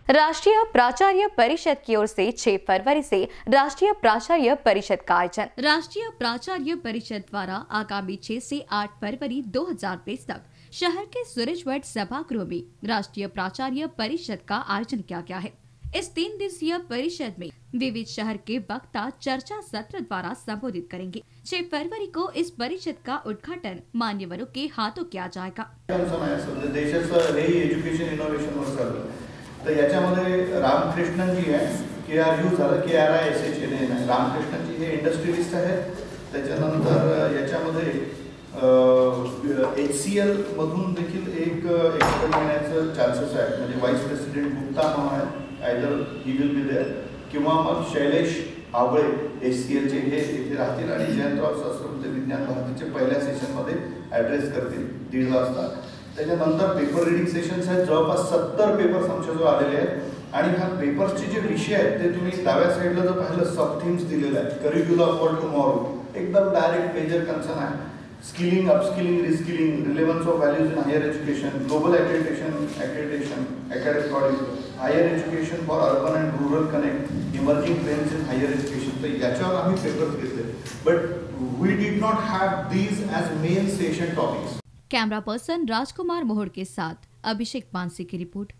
राष्ट्रीय प्राचार्य परिषद की ओर से 6 फरवरी से राष्ट्रीय प्राचार्य परिषद का आयोजन। राष्ट्रीय प्राचार्य परिषद द्वारा आगामी 6 से 8 फरवरी 2023 तक शहर के सूरजवट सभागृह में राष्ट्रीय प्राचार्य परिषद का आयोजन किया गया है। इस 3 दिवसीय परिषद में विविध शहर के वक्ता चर्चा सत्र द्वारा संबोधित करेंगे। 6 फरवरी को इस परिषद का उद्घाटन मान्यवरों के हाथों किया जाएगा। तर याच्यामध्ये रामकृष्णन जी आहे, KRU झालं, KRISHN रामकृष्णन जी हे इंडस्ट्रियलिस्ट आहेत। त्याच्यानंतर याच्यामध्ये HCL मधून देखील एक एक्सपर्ट येण्याचं चान्सेस आहे, म्हणजे व्हाईस प्रेसिडेंट गुप्ता म्हणून आहे, either he will be there किंवा मग शैलेश आगळे HCL चे हे इथे राहतील आणि जयंतराव सहस्रबुद्धे विज्ञान भारतीचे पहिल्या सेशन मध्ये ॲड्रेस करतील 1:30 वाजता। त्याच्यानंतर पेपर रीडिंग सेशन्स आहेत, जवळपास 70 पेपर्स आमच्याजवळ आलेले आहेत आणि ह्या पेपर्सचे जे विषय आहेत ते तुम्ही डाव्या साईडला जर पाहिलं सब थीम्स दिलेले आहेत। करिक्युलम फॉर टुमॉरो एकदम डायरेक्ट मेजर कन्सर्न आहे, skilling, upskilling, reskilling, relevance of values in higher education, global accreditation, academic bodies, higher education for urban and rural connect, emerging trends in higher education. तर याच्यावर आम्ही papers घेतले, but we did not have these as main session topics. Camera person Rajkumar Mohod के साथ अभिषेक पानसी की report.